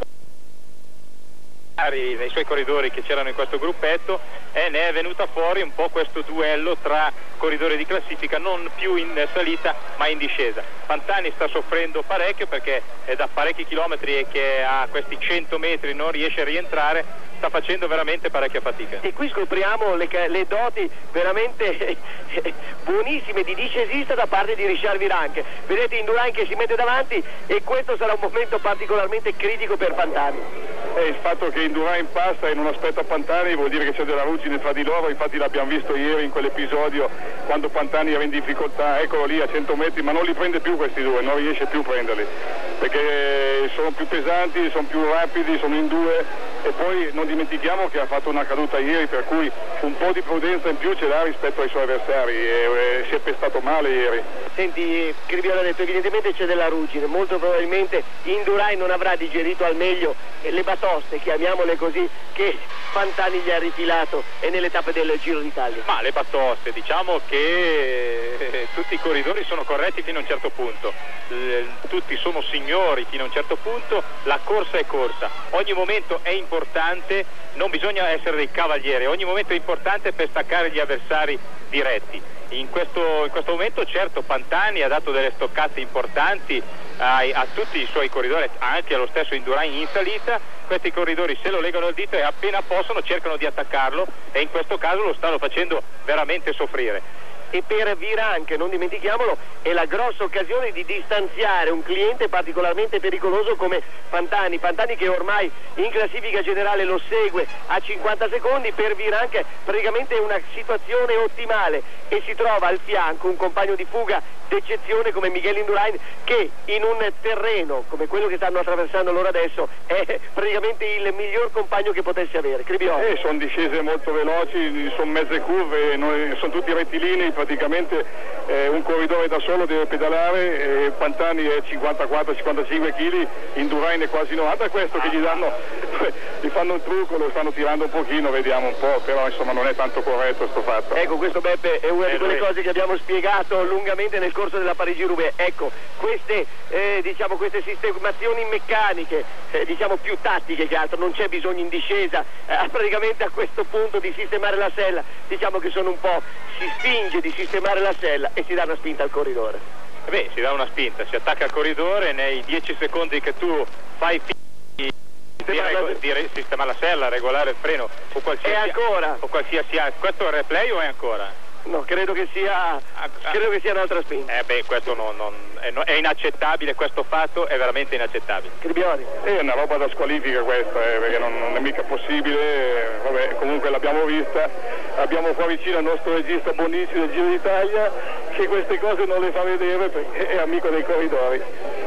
dei suoi corridori che c'erano in questo gruppetto, e ne è venuta fuori un po' questo duello tra corridori di classifica, non più in salita ma in discesa. Pantani sta soffrendo parecchio perché è da parecchi chilometri e che a questi cento metri non riesce a rientrare, sta facendo veramente parecchia fatica. E qui scopriamo le, le doti veramente buonissime di discesista da parte di Richard Virenque. Vedete Indurain che si mette davanti, e questo sarà un momento particolarmente critico per Pantani. E il fatto che Indurain passa e non aspetta Pantani vuol dire che c'è della ruggine fra di loro. Infatti l'abbiamo visto ieri in quell'episodio, quando Pantani era in difficoltà, eccolo lì a cento metri, ma non li prende più questi due, non riesce più a prenderli, perché sono più pesanti, sono più rapidi, sono in due, e poi non dimentichiamo che ha fatto una caduta ieri, per cui un po' di prudenza in più ce l'ha rispetto ai suoi avversari, e, e si è pestato male ieri. Senti, Cribiano ha detto evidentemente c'è della ruggine, molto probabilmente Indurain non avrà digerito al meglio le batoste, chiamiamole così, che Pantani gli ha rifilato e nelle tappe del Giro d'Italia. Ma le batoste, diciamo che tutti i corridori sono corretti fino a un certo punto, eh, tutti sono signori fino a un certo punto, la corsa è corsa, ogni momento è importante, non bisogna essere dei cavalieri, ogni momento è importante per staccare gli avversari diretti. In questo, in questo momento certo Pantani ha dato delle stoccate importanti a, a tutti i suoi corridori, anche allo stesso Indurain in salita. Questi corridori se lo legano al dito e appena possono cercano di attaccarlo, e in questo caso lo stanno facendo veramente soffrire. E per Virank, non dimentichiamolo, è la grossa occasione di distanziare un cliente particolarmente pericoloso come Pantani. Pantani che ormai in classifica generale lo segue a cinquanta secondi, per Virank praticamente è una situazione ottimale e si trova al fianco un compagno di fuga d'eccezione come Miguel Indurain, che in un terreno come quello che stanno attraversando loro adesso è praticamente il miglior compagno che potesse avere. Cribione. Eh, sono discese molto veloci, sono mezze curve, noi, sono tutti rettilinei, praticamente eh, un corridore da solo deve pedalare, eh, Pantani è cinquantaquattro cinquantacinque chili, Indurain è quasi novanta, questo che gli danno, gli fanno un trucco, lo stanno tirando un pochino, vediamo un po', però insomma non è tanto corretto sto fatto. Ecco, questo Beppe è una eh, di quelle lui. cose che abbiamo spiegato lungamente nel corso della Parigi-Roubaix. Ecco, queste, eh, diciamo, queste sistemazioni meccaniche, eh, diciamo più tattiche che altro, non c'è bisogno in discesa eh, praticamente a questo punto di sistemare la sella, diciamo che sono un po', si spinge di sistemare la sella e si dà una spinta al corridore. Beh, si dà una spinta, si attacca al corridore, nei dieci secondi che tu fai di, di, rego- di sistemare la sella, regolare il freno o qualsiasi, e ancora? o qualsiasi questo è il replay o è ancora? No, credo che sia credo che sia un'altra spinta. Eh beh, questo non, non, è, è inaccettabile, questo fatto è veramente inaccettabile. Cribioni. È una roba da squalifica questa, eh, perché non, non è mica possibile, eh, vabbè, comunque l'abbiamo vista, abbiamo qua vicino il nostro regista Bonici del Giro d'Italia che queste cose non le fa vedere perché è amico dei corridori.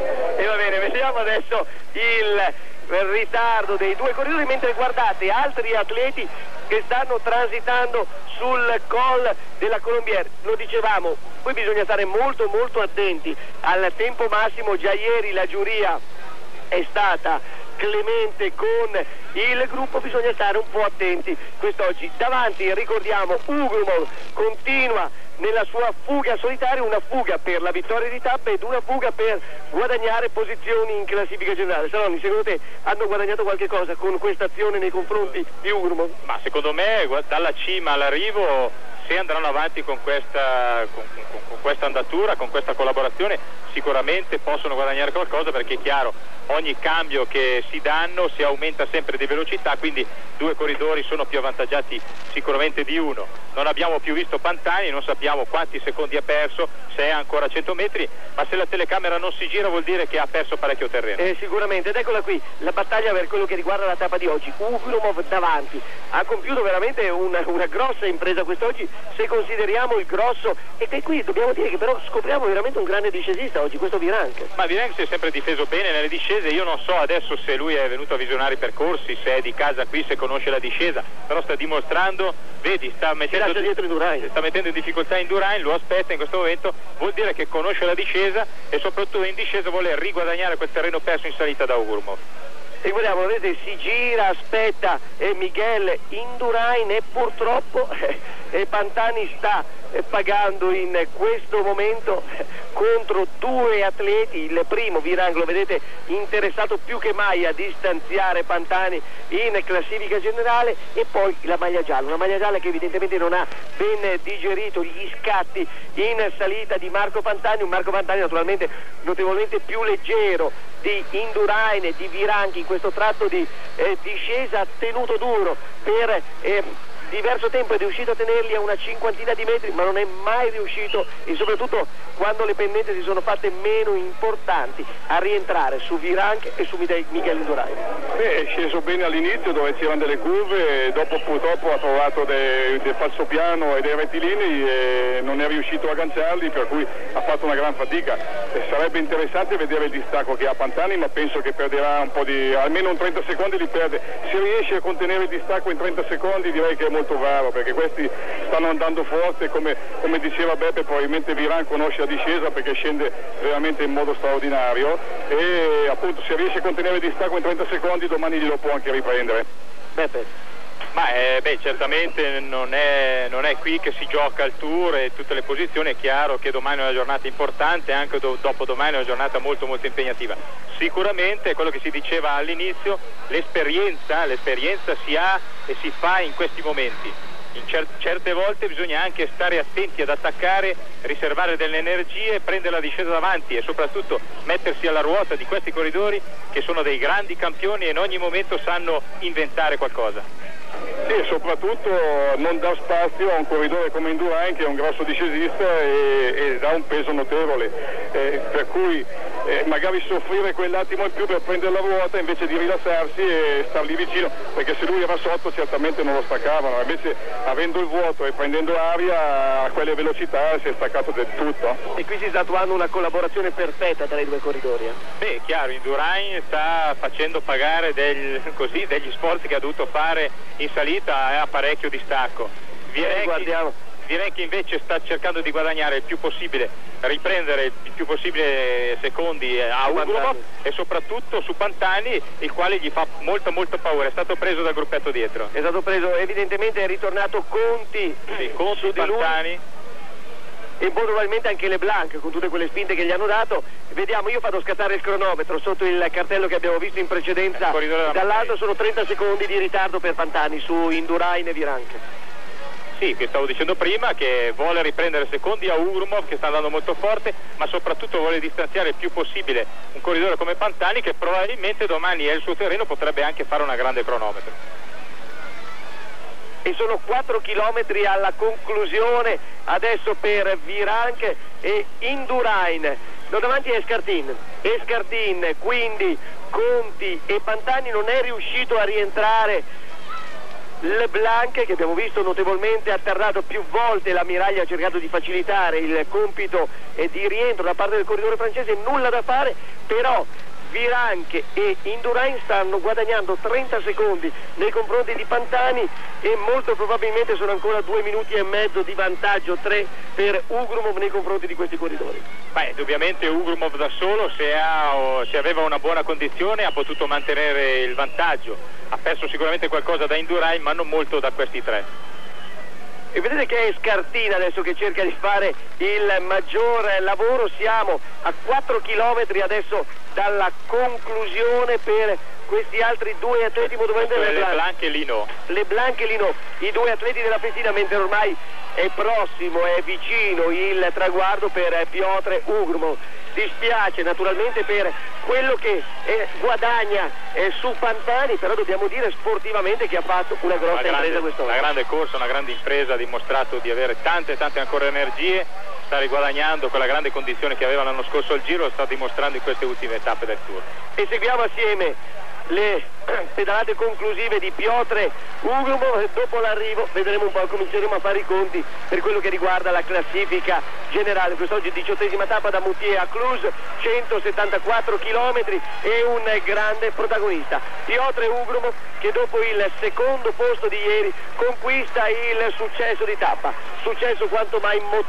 E va bene, vediamo adesso il ritardo dei due corridori, mentre guardate altri atleti che stanno transitando sul col della Colombière. Lo dicevamo, poi bisogna stare molto molto attenti al tempo massimo. Già ieri la giuria è stata clemente con il gruppo, bisogna stare un po' attenti quest'oggi. Davanti, ricordiamo, Ugrumov continua nella sua fuga solitaria, una fuga per la vittoria di tappa ed una fuga per guadagnare posizioni in classifica generale. Saloni, secondo te hanno guadagnato qualche cosa con questa azione nei confronti di Ugrumov? Ma secondo me dalla cima all'arrivo, se andranno avanti con questa, con, con, con questa andatura, con questa collaborazione, sicuramente possono guadagnare qualcosa, perché è chiaro, ogni cambio che si danno si aumenta sempre di velocità, quindi due corridori sono più avvantaggiati sicuramente di uno. Non abbiamo più visto Pantani, non sappiamo quanti secondi ha perso, se è ancora a cento metri, ma se la telecamera non si gira vuol dire che ha perso parecchio terreno. Eh, sicuramente, ed eccola qui la battaglia per quello che riguarda la tappa di oggi. Ugrumov davanti, ha compiuto veramente una, una grossa impresa quest'oggi, se consideriamo il grosso, e che qui dobbiamo dire che però scopriamo veramente un grande discesista oggi, questo Virank. Ma Virank si è sempre difeso bene nelle discese, io non so adesso se lui è venuto a visionare i percorsi, se è di casa qui, se conosce la discesa, però sta dimostrando, vedi, sta mettendo, dietro Indurain. sta mettendo in difficoltà Indurain, lo aspetta in questo momento, vuol dire che conosce la discesa e soprattutto in discesa vuole riguadagnare quel terreno perso in salita da Ugrumov. E guardiamo, vedete, si gira, aspetta e Miguel Indurain e purtroppo eh, Pantani sta eh, pagando in questo momento eh, contro due atleti. Il primo, Virank, lo vedete, interessato più che mai a distanziare Pantani in classifica generale, e poi la maglia gialla, una maglia gialla che evidentemente non ha ben digerito gli scatti in salita di Marco Pantani, un Marco Pantani naturalmente notevolmente più leggero di Indurain e di Virank in questo tratto di eh, discesa, tenuto duro per eh, diverso tempo, è riuscito a tenerli a una cinquantina di metri, ma non è mai riuscito, e soprattutto quando le pendenze si sono fatte meno importanti, a rientrare su Virank e su Miguel Indurain. Beh, è sceso bene all'inizio dove c'erano delle curve, e dopo purtroppo ha trovato del de falsopiano e dei rettilinei e non è riuscito a agganciarli, per cui ha fatto una gran fatica. E sarebbe interessante vedere il distacco che ha Pantani, ma penso che perderà un po' di, almeno un trenta secondi li perde. Se riesce a contenere il distacco in trenta secondi direi che è molto bravo, perché questi stanno andando forte, come, come diceva Beppe, probabilmente Virank conosce la discesa perché scende veramente in modo straordinario, e appunto se riesce a contenere il distacco in trenta secondi domani glielo può anche riprendere. Beppe. Ma eh, beh, certamente non è, non è qui che si gioca il Tour e tutte le posizioni. È chiaro che domani è una giornata importante, anche do, dopodomani è una giornata molto molto impegnativa. Sicuramente quello che si diceva all'inizio, l'esperienza, l'esperienza si ha e si fa in questi momenti. In cer- certe volte bisogna anche stare attenti ad attaccare, riservare delle energie, prendere la discesa davanti e soprattutto mettersi alla ruota di questi corridori che sono dei grandi campioni e in ogni momento sanno inventare qualcosa. Sì, e soprattutto non dà spazio a un corridore come Indurain che è un grosso discesista e, e dà un peso notevole, eh, per cui eh, magari soffrire quell'attimo in più per prendere la ruota invece di rilassarsi e star lì vicino, perché se lui era sotto certamente non lo staccavano, invece avendo il vuoto e prendendo aria a quelle velocità si è staccato del tutto. E qui si sta attuando una collaborazione perfetta tra i due corridori. Eh? Beh, è chiaro, Indurain sta facendo pagare del, così, degli sforzi che ha dovuto fare in salita e ha parecchio distacco. Eh, guardiamo. Direi che invece sta cercando di guadagnare il più possibile, riprendere il più possibile secondi a Ugrumov e soprattutto su Pantani, il quale gli fa molta molta paura. È stato preso dal gruppetto dietro. È stato preso, evidentemente è ritornato Conti, sì, Conti su di Pantani. Lui. E poi probabilmente anche Leblanc con tutte quelle spinte che gli hanno dato. Vediamo, io faccio scattare il cronometro sotto il cartello che abbiamo visto in precedenza. Dall'alto sono trenta secondi di ritardo per Pantani su Indurain e Virank. Sì, che stavo dicendo prima, che vuole riprendere secondi a Ugrumov che sta andando molto forte, ma soprattutto vuole distanziare il più possibile un corridore come Pantani che probabilmente domani è il suo terreno, potrebbe anche fare una grande cronometro. E sono quattro chilometri alla conclusione adesso per Virank e Indurain. No, davanti è Escartin. Escartin, quindi Conti e Pantani, non è riuscito a rientrare Leblanc, che abbiamo visto notevolmente atterrato più volte. L'ammiraglia ha cercato di facilitare il compito di rientro da parte del corridore francese, nulla da fare, però Virank e Indurain stanno guadagnando trenta secondi nei confronti di Pantani e molto probabilmente sono ancora due minuti e mezzo di vantaggio, tre per Ugrumov nei confronti di questi corridori. Beh, ovviamente Ugrumov da solo, se, ha, se aveva una buona condizione, ha potuto mantenere il vantaggio. Ha perso sicuramente qualcosa da Indurain, ma non molto da questi tre. E vedete che è Scartina adesso che cerca di fare il maggior lavoro. Siamo a quattro chilometri adesso dalla conclusione per questi altri due atleti, Modomente Leblanc e Lino. Leblanc e Lino, i due atleti della Festina, mentre ormai è prossimo, è vicino il traguardo per Piotr Ugrumov. Dispiace naturalmente per quello che eh, guadagna eh, su Pantani, però dobbiamo dire sportivamente che ha fatto una grossa una grande, impresa quest'oggi. Una grande corsa, una grande impresa, ha dimostrato di avere tante tante ancora energie, sta riguadagnando quella grande condizione che aveva l'anno scorso al Giro, lo sta dimostrando in queste ultime tappe del Tour. E seguiamo assieme le pedalate conclusive di Piotr Ugrumov e dopo l'arrivo vedremo un po', cominceremo a fare i conti per quello che riguarda la classifica generale. Quest'oggi diciottesima tappa da Moutier a Cluj, centosettantaquattro chilometri e un grande protagonista, Piotr Ugrumov, che dopo il secondo posto di ieri conquista il successo di tappa, successo quanto mai mo-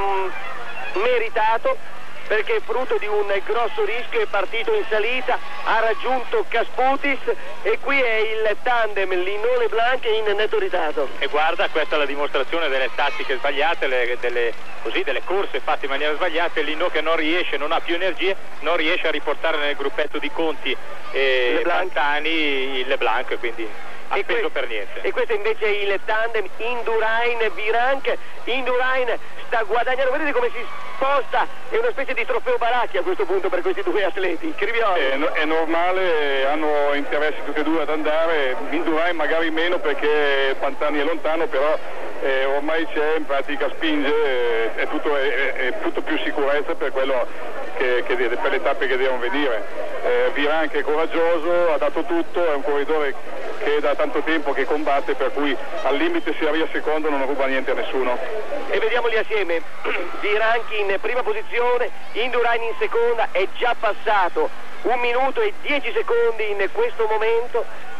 mm, meritato, perché è frutto di un grosso rischio, è partito in salita, ha raggiunto Kasputis e qui è il tandem Lino Leblanc in netto ritardo. E guarda, questa è la dimostrazione delle tattiche sbagliate, le, delle, così, delle corse fatte in maniera sbagliata. Lino che non riesce, non ha più energie, non riesce a riportare nel gruppetto di Conti e Leblanc. Pantani il Leblanc, quindi ha e speso que- per niente. E questo invece è il tandem Indurain-Virank. Indurain sta guadagnando, vedete come si sposta, è una specie di trofeo Baracchi a questo punto per questi due atleti. Crivioli. È, è normale, hanno interessi tutti e due ad andare, Indurain magari meno perché Pantani è lontano, però eh, ormai c'è, in pratica spinge, eh, è, tutto, è, è tutto più sicurezza per quello che, che per le tappe che devono venire. Eh, Virank è coraggioso, ha dato tutto, è un corridore che è da tanto tempo che combatte, per cui al limite se arriva secondo non ruba niente a nessuno. E vediamoli assieme, Virank in prima posizione, Indurain in seconda, è già passato un minuto e dieci secondi in questo momento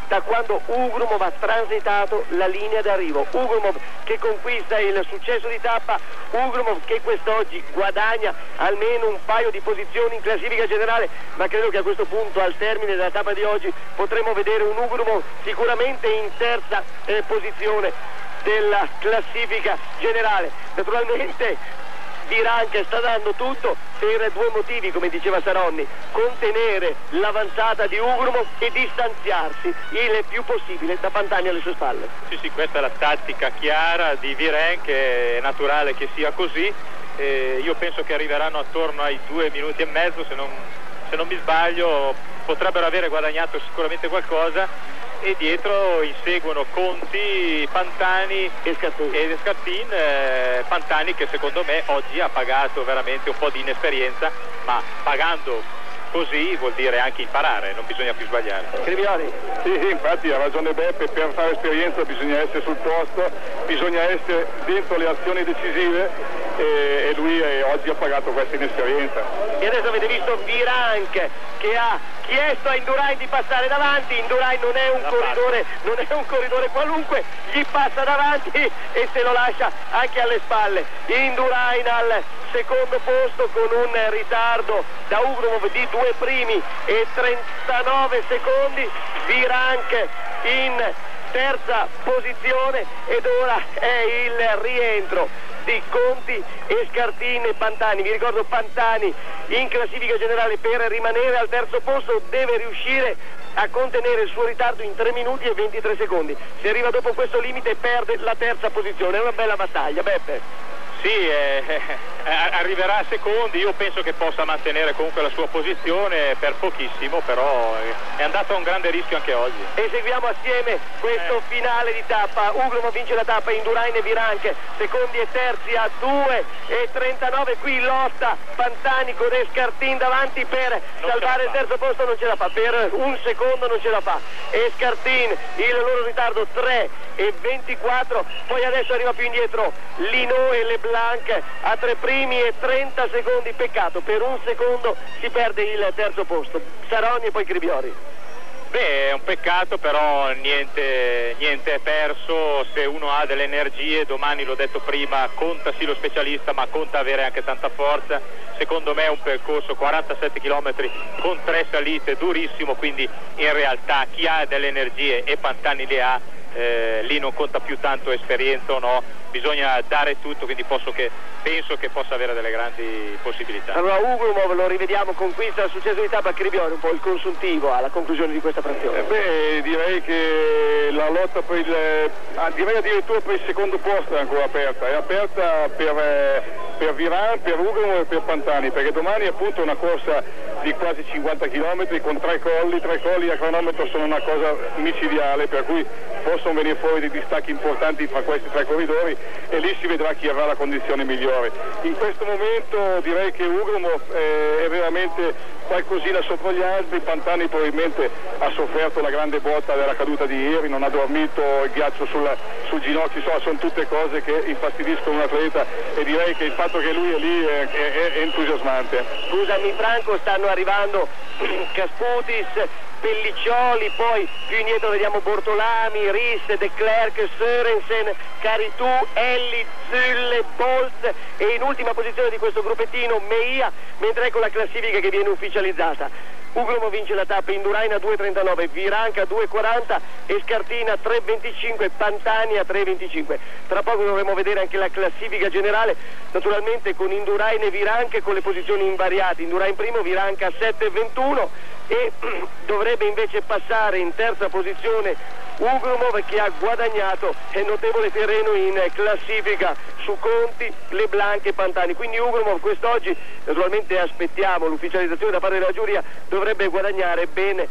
da quando Ugrumov ha transitato la linea d'arrivo. Ugrumov che conquista il successo di tappa, Ugrumov che quest'oggi guadagna almeno un paio di posizioni in classifica generale, ma credo che a questo punto, al termine della tappa di oggi, potremo vedere un Ugrumov sicuramente in terza eh, posizione della classifica generale. Naturalmente Viranche sta dando tutto per due motivi, come diceva Saronni: contenere l'avanzata di Ugrumov e distanziarsi il più possibile da Pantani alle sue spalle. Sì, sì, questa è la tattica chiara di Virenque, è naturale che sia così. Eh, io penso che arriveranno attorno ai due minuti e mezzo, se non, se non mi sbaglio, potrebbero avere guadagnato sicuramente qualcosa, e dietro inseguono Conti, Pantani e Scarpin, e Scarpin eh, Pantani che secondo me oggi ha pagato veramente un po' di inesperienza, ma pagando così vuol dire anche imparare, non bisogna più sbagliare. Crivioli. Sì, sì, infatti ha ragione Beppe, per fare esperienza bisogna essere sul posto, bisogna essere dentro le azioni decisive, e, e lui eh, oggi ha pagato questa inesperienza. E adesso avete visto Viranche che ha chiesto a Indurain di passare davanti. Indurain non è un La corridore parte. non è un corridore qualunque, gli passa davanti e se lo lascia anche alle spalle. Indurain al secondo posto con un ritardo da Ugrumov di due primi e trentanove secondi, Viranche in terza posizione, ed ora è il rientro di Conti e Scarpin e Pantani. Vi ricordo Pantani in classifica generale, per rimanere al terzo posto deve riuscire a contenere il suo ritardo in tre minuti e ventitré secondi. Se arriva dopo questo limite perde la terza posizione. È una bella battaglia, Beppe. Sì, eh, eh, arriverà a secondi, io penso che possa mantenere comunque la sua posizione per pochissimo, però è andato a un grande rischio anche oggi. E seguiamo assieme questo eh. finale di tappa. Ugrumov vince la tappa, Indurain e Viranche secondi e terzi a due e trentanove, qui lotta Pantani con Scarpin davanti per non salvare il terzo posto, non ce la fa, per un secondo non ce la fa, e Scarpin il loro ritardo tre e ventiquattro, poi adesso arriva più indietro Lino e Leblanc a tre primi e trenta secondi, peccato, per un secondo si perde il terzo posto. Saronni e poi Cribiori. Beh, è un peccato, però niente, niente è perso. Se uno ha delle energie, domani, l'ho detto prima, conta sì lo specialista, ma conta avere anche tanta forza. Secondo me è un percorso quarantasette chilometri con tre salite, durissimo, quindi in realtà chi ha delle energie, e Pantani le ha, eh, lì non conta più tanto esperienza o no, bisogna dare tutto, quindi posso che, penso che possa avere delle grandi possibilità. Allora Ugrumov lo rivediamo, conquista il successo di tappa. Cribiori, un po' il consuntivo alla conclusione di questa frazione. Eh beh, direi che la lotta per il, ah, direi addirittura per il secondo posto è ancora aperta, è aperta per, eh, per Viran, per Ugrumov e per Pantani, perché domani appunto è una corsa di quasi cinquanta chilometri con tre colli, tre colli a cronometro sono una cosa micidiale, per cui possono venire fuori dei distacchi importanti fra questi tre corridori, e lì si vedrà chi avrà la condizione migliore. In questo momento direi che Ugrumov eh, è veramente qualcosina sopra gli altri. Pantani probabilmente ha sofferto la grande botta della caduta di ieri, non ha dormito, il ghiaccio sul, sul ginocchio, insomma sono tutte cose che infastidiscono un atleta, e direi che il fatto che lui è lì è, è, è entusiasmante. Scusami Franco, stanno arrivando Casputis, Pelliccioli, poi più indietro vediamo Bortolami, Ries, De Klerk, Sørensen, Caritù, Elli, Zulle, Bolz, e in ultima posizione di questo gruppettino Meia, mentre ecco la classifica che viene ufficializzata. Ugrumov vince la tappa, Indurain a due e trentanove, Viranca a due e quaranta e Scarpin a tre e venticinque, Pantani a tre e venticinque. Tra poco dovremo vedere anche la classifica generale, naturalmente con Indurain e Viranca con le posizioni invariate, Indurain primo, Viranca a sette e ventuno, e dovrebbe invece passare in terza posizione Ugrumov, che ha guadagnato notevole terreno in classifica su Conti, Leblanc e Pantani. Quindi Ugrumov quest'oggi, naturalmente aspettiamo l'ufficializzazione da parte della giuria, dovrebbe guadagnare ben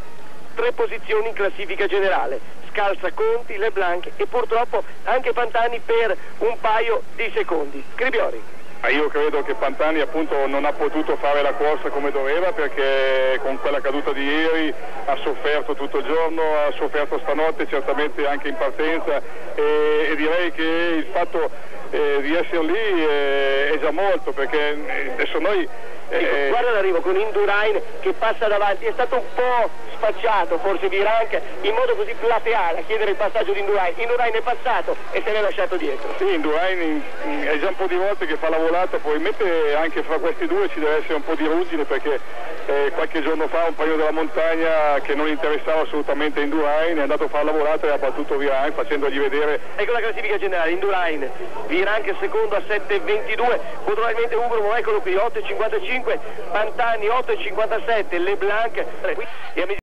tre posizioni in classifica generale, scalza Conti, Leblanc e purtroppo anche Pantani per un paio di secondi. Cribiori. Io credo che Pantani appunto non ha potuto fare la corsa come doveva, perché con quella caduta di ieri ha sofferto tutto il giorno, ha sofferto stanotte certamente anche in partenza, e, e direi che il fatto eh, di essere lì eh, è già molto, perché adesso noi Eh, guarda l'arrivo con Indurain che passa davanti, è stato un po' spacciato forse Virenque in modo così plateale a chiedere il passaggio di Indurain. Indurain è passato e se l'è lasciato dietro. Sì, Indurain è già un po' di volte che fa la volata, probabilmente anche fra questi due ci deve essere un po' di ruggine, perché eh, qualche giorno fa un paio della montagna che non interessava assolutamente Indurain è andato a fare la volata e ha battuto Virenque facendogli vedere. Ecco la classifica generale: Indurain, Virenque secondo a sette e ventidue, probabilmente Ugrumov, eccolo qui, otto e cinquantacinque, Pantani otto e cinquantasette, Leblanc e